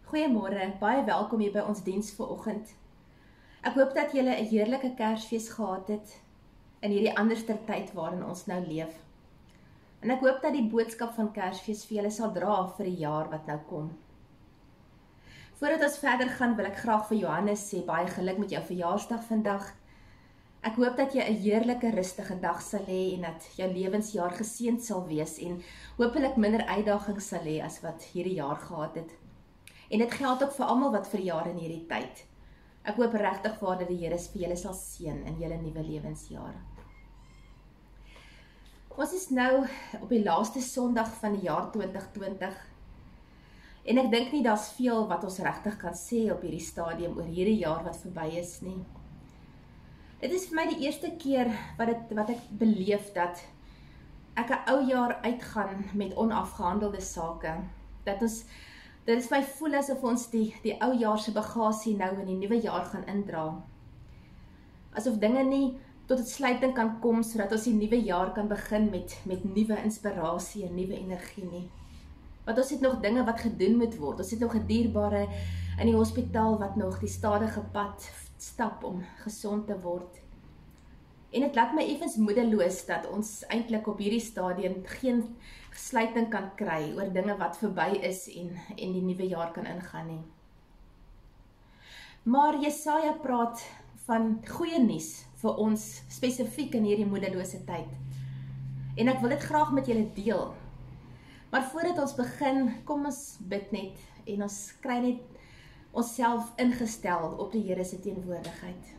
Goeiemôre, baie welkom hier by ons diens vanoggend. Ek hoop dat julle 'n heerlike Kersfees gehad het in hierdie anderste tyd waarin ons nou leef. En ek hoop dat die boodskap van Kersfees vir julle sal dra vir die jaar wat nou kom. Voordat ons verder gaan, wil ek graag vir Johannes sê baie geluk met jou verjaarsdag vandag. Ek hoop dat jy 'n heerlike rustige dag sal hê en dat jou lewensjaar geseënd sal wees en hopelik minder uitdagings sal hê as wat hierdie jaar gehad het. En dit geld ook vir almal wat verjaar in hierdie tyd. Ek hoop regtig waar dat die Here vir julle sal seën in julle nuwe lewensjaar. Ons is nou op die laaste Sondag van die jaar 2020. En ek dink nie daar's veel wat ons regtig kan sê op hierdie stadium oor hierdie jaar wat verby is nie. Dit is vir my die eerste keer wat ek beleef dat ek 'n ou jaar uitgaan met onafgehandelde sake. Dit is my voel asof ons die ou jaar se bagasie nou in die nuwe jaar gaan indra. Asof dinge nie tot 'n sluiting kan kom sodat ons die nuwe jaar kan begin met nuwe inspirasie en nuwe energie nie. Want ons het nog dinge wat gedoen moet word. Ons het nog 'n dierbare in die hospitaal wat nog die stadige pad stap om gesond te word. En dit laat my effens moedeloos dat ons eintlik op hierdie stadium geen sluiting kan kry oor dinge wat verby is en die nuwe jaar kan ingaan nie. Maar Jesaja praat van goeie nuus vir ons spesifiek in hierdie moedelose tyd. En ek wil dit graag met julle deel. Maar voordat ons begin, kom ons bid net en ons kry net onsself ingestel op die Here se teenwoordigheid.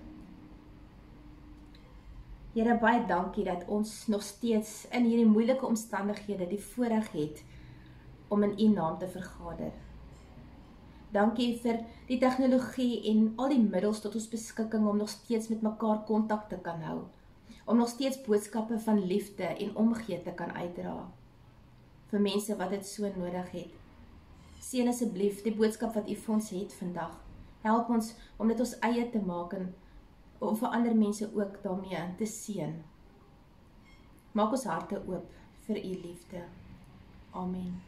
Here, baie dankie dat ons nog steeds in hierdie moeilike omstandighede die voorreg het om in U naam te vergader. Dankie vir die tegnologie en al die middels tot ons beskikking om nog steeds met mekaar kontak te kan hou, om nog steeds boodskappe van liefde en omgee te kan uitdra vir mense wat dit so nodig het. Seën asseblief die boodskap wat U vir ons het vandag. Help ons om dit ons eie te maak en om vir ander mense ook daarmee te seën. Maak ons harte oop vir U liefde. Amen.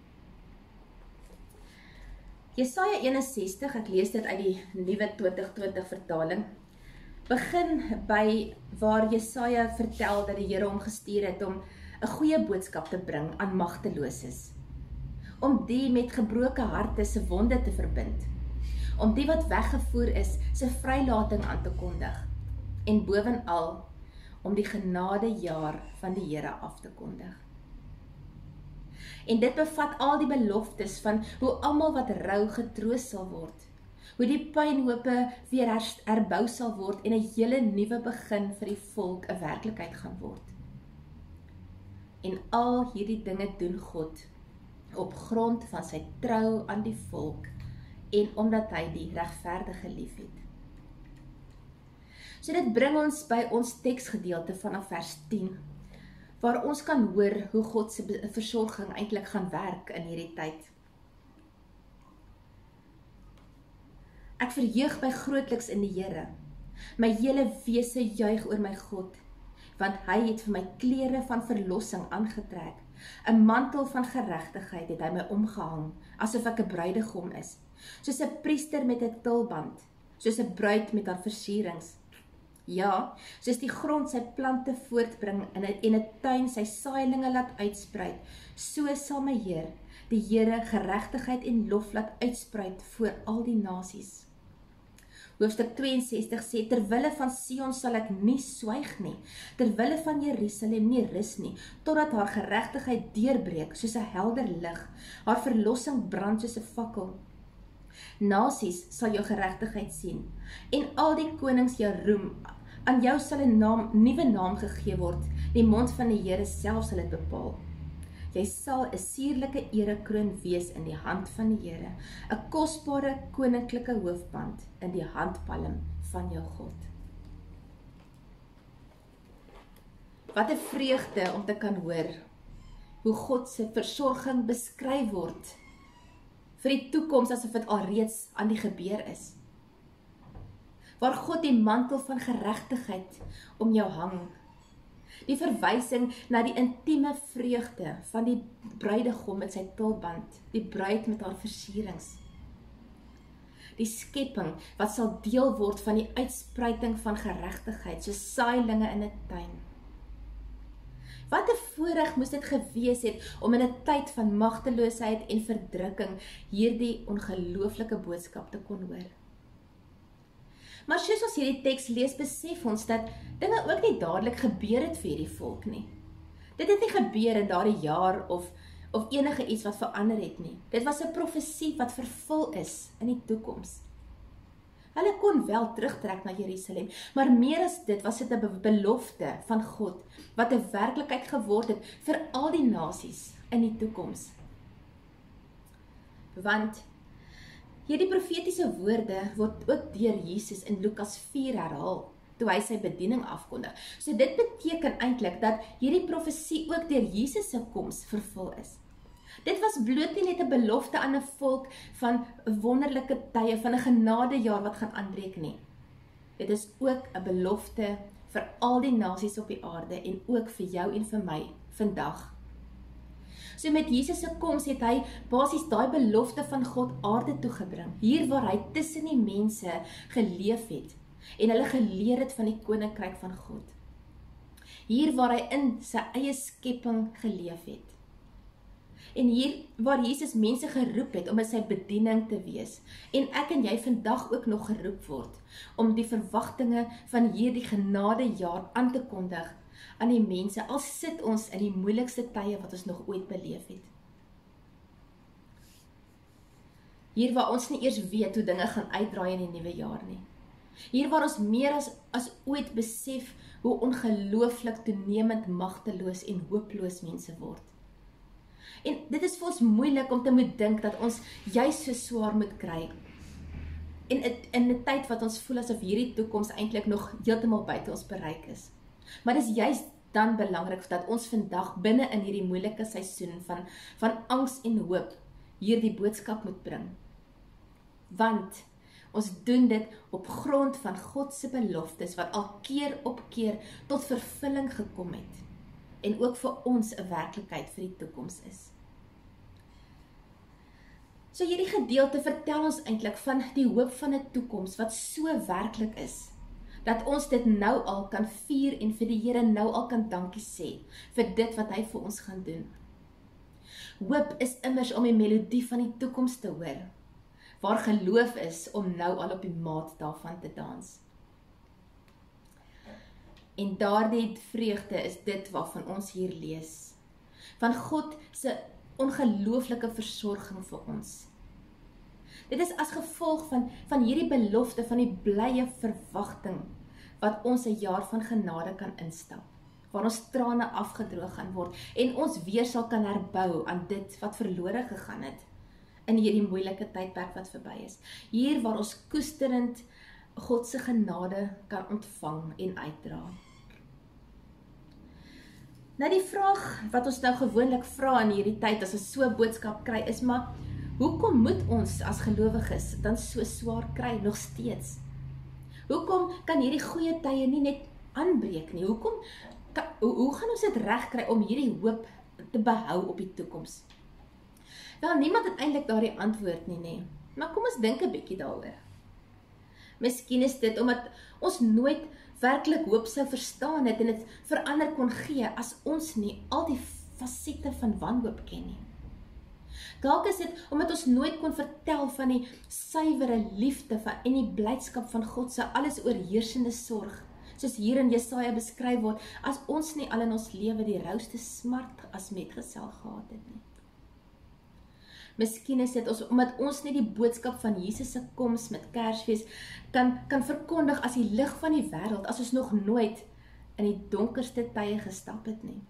Jesaja 61, ek lees dit uit die nuwe 2020 vertaling, begin by waar Jesaja vertel dat die Here hom gestuur het om 'n goeie boodskap te bring aan magteloses, om die met gebroke harte se wonde te verbind, om die wat weggevoer is se vrylating aan te kondig, en bovenal om die genadejaar van die Here af te kondig. En dit bevat al die beloftes van hoe almal wat rou getroos sal word, hoe die pynhope weer herbou sal word en 'n hele nuwe begin vir die volk 'n werklikheid gaan word. En al hierdie dinge doen God op grond van sy trou aan die volk en omdat hy die regverdige liefhet. So dit bring ons by ons teksgedeelte vanaf vers 10, waar ons kan hoor hoe God se versorging eintlik gaan werk in hierdie tyd. Ek verheug my grootliks in die Here. My hele wese juig oor my God, want hy het vir my klere van verlossing aangetrek. 'n mantel van geregtigheid het hy my omgehang, asof ek 'n bruidegom is, soos 'n priester met 'n tulband, soos 'n bruid met haar versierings. Ja, soos die grond sy plante voortbring en 'n tuin sy saailinge laat uitspruit, so sal my Heer, die Here, geregtigheid en lof laat uitspruit voor al die nasies. Hoofstuk 62 sê, terwille van Sion sal ek nie swyg nie, terwille van Jerusalem nie rus nie, totdat haar geregtigheid deurbreek soos 'n helder lig, haar verlossing brand soos 'n fakkel. Nasies sal jou geregtigheid sien, en al die konings jou roem. Aan jou sal 'n nuwe naam gegee word, die mond van die Here self sal dit bepaal. Jy sal 'n suurlike erekroon wees in die hand van die Here, 'n kosbare koninklike hoofband in die handpalm van jou God. Wat 'n vreugde om te kan hoor hoe God se versorging beskryf word vir die toekoms asof dit alreeds aan die gebeur is. Waar God die mantel van geregtigheid om jou hang. Die verwysing na die intieme vreugde van die bruidegom met sy tulband, die bruid met haar versierings. die skepping wat sal deel word van die uitspruiting van geregtigheid, soos saailinge in 'n tuin. Wat 'n voorreg moes dit gewees het om in 'n tyd van magteloosheid en verdrukking hierdie ongelooflike boodskap te kon hoor. Maar soos ons hierdie teks lees, besef ons dat dinge ook nie dadelik gebeur het vir hierdie volk nie. Dit het nie gebeur in daardie jaar of enige iets wat verander het nie. Dit was 'n profesie wat vervul is in die toekoms. Hulle kon wel terugtrek na Jerusalem, maar meer as dit was dit 'n belofte van God, wat 'n werklikheid geword het vir al die nasies in die toekoms. Want hierdie profetiese woorde word ook deur Jesus in Lukas 4 herhaal, toe hy sy bediening afkondig. So dit beteken eintlik dat hierdie profesie ook deur Jesus se koms vervul is. Dit was bloot nie net 'n belofte aan 'n volk van wonderlike tye, van 'n genadejaar wat gaan aanbreek nie. Dit is ook 'n belofte vir al die nasies op die aarde en ook vir jou en vir my vandag. So met Jesus se koms het hy basies daai belofte van God aarde toe gebring, hier waar hy tussen die mense geleef het en hulle geleer het van die koninkryk van God. Hier waar hy in sy eie skepping geleef het. En hier waar Jesus mense geroep het om in sy bediening te wees. En ek en jy vandag ook nog geroep word om die verwagtinge van hierdie genadejaar aan te kondig aan die mense, al sit ons in die moeilikste tye wat ons nog ooit beleef het. Hier waar ons nie eers weet hoe dinge gaan uitdraai in die nuwe jaar nie. Hier waar ons meer as ooit besef hoe ongelooflik toenemend magteloos en hooploos mense word. En dit is vir ons moeilik om te moet dink dat ons juist so swaar moet kry. En in 'n tyd wat ons voel asof hierdie toekoms eintlik nog heeltemal buite ons bereik is. Maar dis juist dan belangrik dat ons vandag binne in hierdie moeilike seisoen van angs en hoop hierdie boodskap moet bring. Want ons doen dit op grond van God se beloftes wat al keer op keer tot vervulling gekom het en ook vir ons 'n werklikheid vir die toekoms is. So hierdie gedeelte vertel ons eintlik van die hoop van 'n toekoms wat so werklik is, dat ons dit nou al kan vier en vir die Here nou al kan dankie sê vir dit wat hy vir ons gaan doen. Hoop is immers om die melodie van die toekoms te hoor, waar geloof is om nou al op die maat daarvan te dans. En daardie vreugde is dit waarvan ons hier lees. Van God se ongelooflike versorging vir ons. Dit is as gevolg van hierdie belofte, van die blye verwagting, wat ons 'n jaar van genade kan instap, waar ons trane afgedroog gaan word, en ons weer sal kan herbou aan dit wat verlore gegaan het, in hierdie moeilike tydperk wat verby is. Hier waar ons koesterend God se genade kan ontvang en uitdra. Nou die vraag wat ons nou gewoonlik vra in hierdie tyd as ons so 'n boodskap kry is, maar hoekom moet ons as gelowiges dan so swaar kry nog steeds? Hoekom kan hierdie goeie tye nie net aanbreek nie? Hoe gaan ons dit regkry om hierdie hoop te behou op die toekoms? Wel, niemand het eintlik daardie antwoord nie. Maar kom ons dink 'n bietjie daaroor. Miskien is dit omdat ons nooit werklik hoop sou verstaan het en dit verander kon gee as ons nie al die fasette van wanhoop ken nie. Dalk is dit omdat ons nooit kon vertel van die suiwere liefde en die blydskap van God se alles oorheersende sorg, soos hier in Jesaja beskryf word, as ons nie al in ons lewe die rouste smart as metgesel gehad het nie. Miskien is dit omdat ons nie die boodskap van Jesus se koms met Kersfees kan verkondig as die lig van die wêreld, as ons nog nooit in die donkerste tye gestap het nie.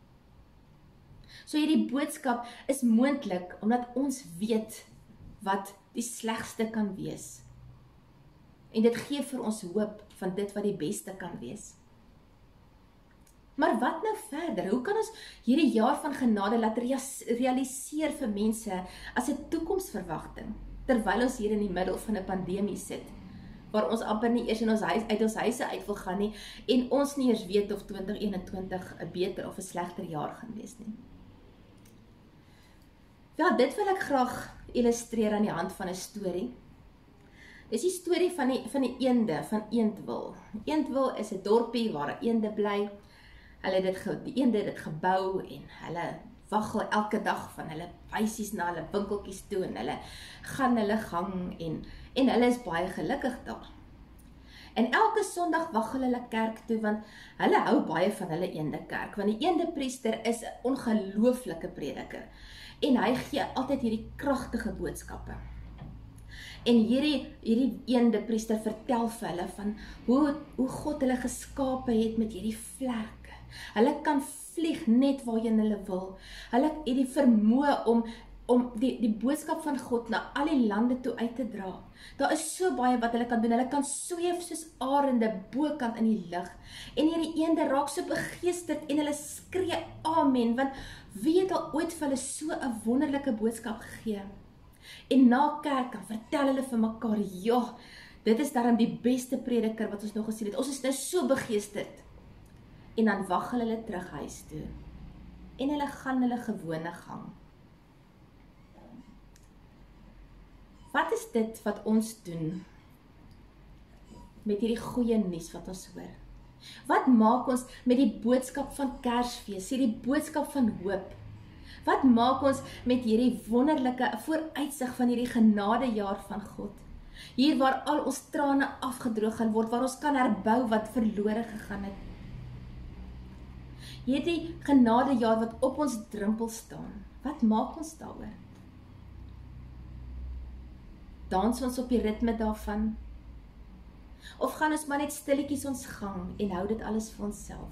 So hierdie boodskap is moontlik omdat ons weet wat die slegste kan wees. En dit gee vir ons hoop van dit wat die beste kan wees. Maar wat nou verder? Hoe kan ons hierdie jaar van genade laat realiseer vir mense as 'n toekomsverwagting, terwyl ons hier in die middel van 'n pandemie sit, waar ons amper nie eers uit ons huise uit wil gaan nie, en ons nie eers weet of 2021 'n beter of 'n slegter jaar gaan wees nie. Ja, dit wil ek graag illustreer aan die hand van 'n storie. Dis die storie van die eende, van Eendwil. Eendwil is 'n dorpie waar eende bly. Die eende het dit gebou en hulle waggel elke dag van hulle huisies na hulle winkeltjies toe en hulle gaan hulle gang en hulle is baie gelukkig daar. En elke Sondag waggel hulle kerk toe want hulle hou baie van hulle eendekerk, want die eendepriester is 'n ongelooflike prediker en hy gee altyd hierdie kragtige boodskappe. En hierdie eendepriester vertel vir hulle van hoe God hulle geskape het met hierdie vlerke. Hulle kan vlieg net waarheen hulle wil. Hulle het die vermoë om die boodskap van God na al die lande toe uit te dra. Daar is so baie wat hulle kan doen. Hulle kan sweef soos arende bokant in die lug. En hierdie eende raak so begeesterd en hulle skree amen, want wie het al ooit vir hulle so 'n wonderlike boodskap gegee? En na kerk dan vertel hulle vir mekaar, ja, dit is daarom die beste prediker wat ons nog gesien het. Ons is nou so begeesterd. En dan waggel hulle terug huis toe. En hulle gaan hulle gewone gang. Wat is dit wat ons doen met hierdie goeie nuus wat ons hoor? Wat maak ons met die boodskap van Kersfees, hierdie boodskap van hoop? Wat maak ons met hierdie wonderlike vooruitsig van hierdie genadejaar van God? Hier waar al ons trane afgedroog gaan word, waar ons kan herbou wat verlore gegaan het. Hierdie genadejaar wat op ons drempel staan, wat maak ons daaroor? Dans ons op die ritme daarvan? Of gaan ons maar net stilletjies ons gang en hou dit alles vir onsself?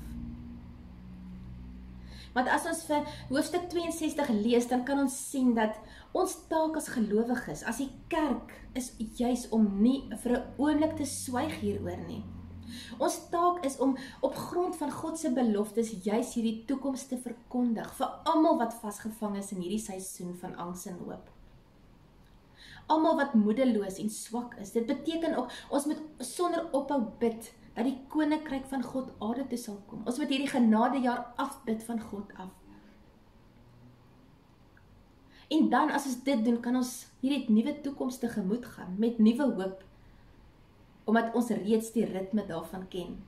Want as ons vir hoofstuk 62 lees, dan kan ons sien dat ons taak as gelowiges, as die kerk, is juis om nie vir 'n oomblik te swyg hieroor nie. Ons taak is om op grond van God se beloftes juis hierdie toekoms te verkondig vir almal wat vasgevang is in hierdie seisoen van angs en hoop. Almal wat moedeloos en swak is. Dit beteken ook ons moet sonder ophou bid dat die koninkryk van God aarde toe sal kom. Ons moet hierdie genadejaar afbid van God af. En dan as ons dit doen, kan ons hierdie nuwe toekoms tegemoet gaan met nuwe hoop, omdat ons reeds die ritme daarvan ken.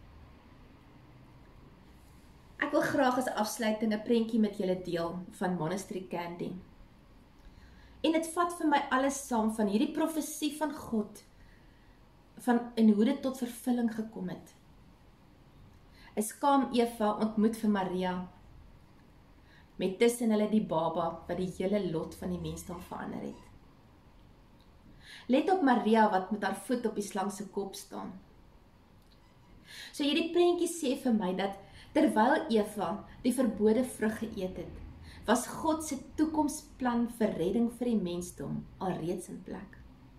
Ek wil graag as afsluiting 'n prentjie met julle deel van Monastery Candy. En dit vat vir my alles saam van hierdie profesie van God, en hoe dit tot vervulling gekom het. 'n Skaam Eva ontmoet vir Maria, met tussen hulle die baba, wat die hele lot van die mensdom verander het. Let op Maria wat met haar voet op die slang se kop staan. So hierdie prentjie sê vir my dat terwyl Eva die verbode vrug geëet het, was God se toekomsplan vir redding vir die mensdom alreeds in plek.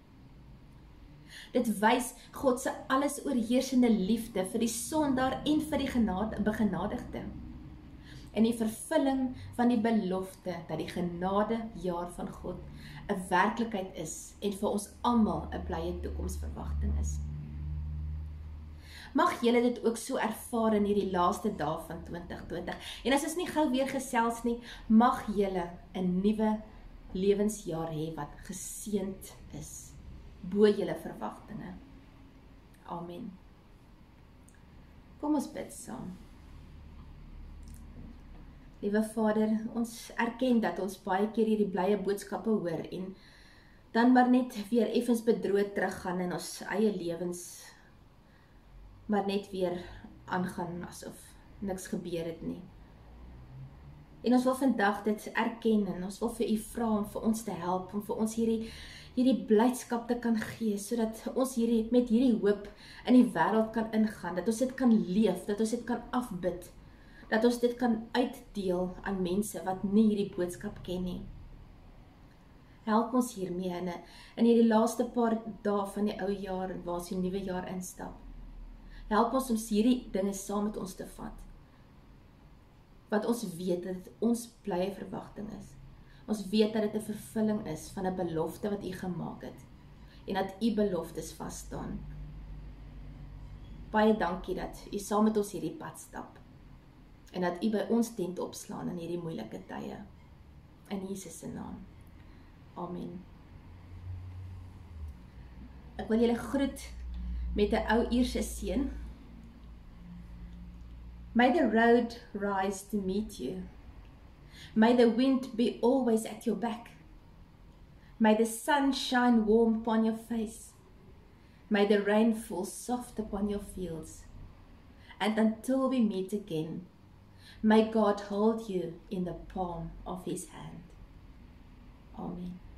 Dit wys God se alles oorheersende liefde vir die sondaar en vir die begenadigde. In die vervulling van die belofte dat die genadejaar van God 'n werklikheid is en vir ons almal 'n blye toekomsverwagting is. Mag julle dit ook so ervaar in hierdie laaste dae van 2020. En as ons nie gou weer gesels nie, mag julle 'n nuwe lewensjaar hê wat geseënd is, bo julle verwagtinge. Amen. Kom ons bid saam. Liewe Vader, ons erken dat ons baie keer hierdie blye boodskappe hoor en dan maar net weer effens bedrood teruggaan in ons eie lewens, maar net weer aangaan asof niks gebeur het nie. En ons wil vandag dit erken en ons wil vir U vra om vir ons te help, om vir ons hierdie blydskap te kan gee, sodat ons met hierdie hoop in die wêreld kan ingaan, dat ons dit kan leef, dat ons dit kan afbid, dat ons dit kan uitdeel aan mense wat nie hierdie boodskap ken nie. Help ons hiermee in hierdie laaste paar dae van die ou jaar en waar ons die nuwe jaar instap. Help ons om hierdie dinge saam met ons te vat. Want ons weet dat dit ons blye verwagting is. Ons weet dat dit 'n vervulling is van 'n belofte wat U gemaak het en dat U beloftes vas staan. Baie dankie dat U saam met ons hierdie pad stap en dat U by ons tent opslaan in hierdie moeilike tye. In Jesus se naam. Amen. Ek wil julle groet met 'n ou Ierse seën. May the road rise to meet you. May the wind be always at your back. May the sun shine warm upon your face. May the rain fall soft upon your fields. And until we meet again, may God hold you in the palm of his hand. Amen.